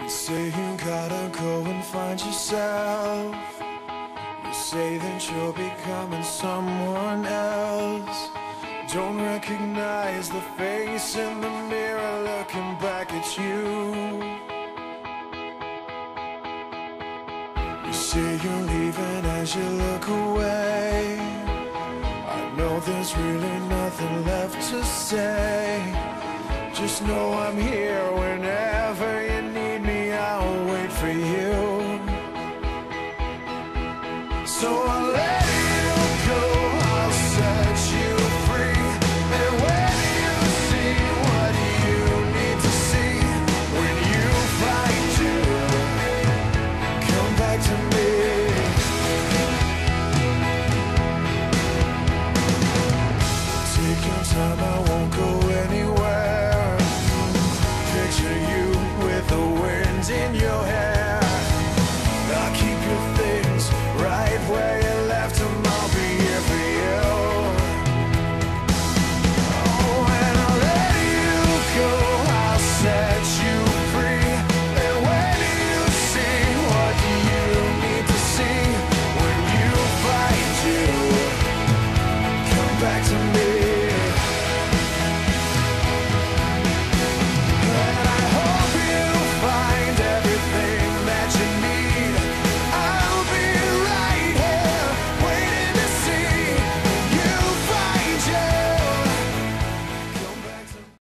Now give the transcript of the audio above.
You say you gotta go and find yourself. You say that you're becoming someone else. Don't recognize the face in the mirror looking back at you. You say you're leaving as you look away. I know there's really nothing left to say. Just know I'm here